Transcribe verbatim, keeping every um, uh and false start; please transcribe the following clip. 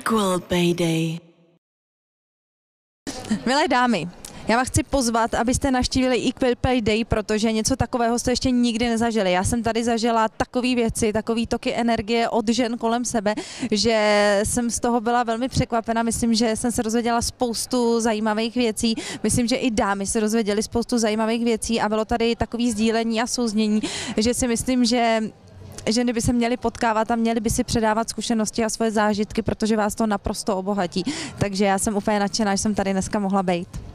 Equal Pay Day. Milé dámy, já vás chci pozvat, abyste navštívili Equal Pay Day, protože něco takového jste ještě nikdy nezažili. Já jsem tady zažila takové věci, takové toky energie od žen kolem sebe, že jsem z toho byla velmi překvapena. Myslím, že jsem se dozvěděla spoustu zajímavých věcí. Myslím, že i dámy se dozvěděly spoustu zajímavých věcí a bylo tady takové sdílení a souznění, že si myslím, že ženy by se měly potkávat a měly by si předávat zkušenosti a svoje zážitky, protože vás to naprosto obohatí. Takže já jsem úplně nadšená, že jsem tady dneska mohla být.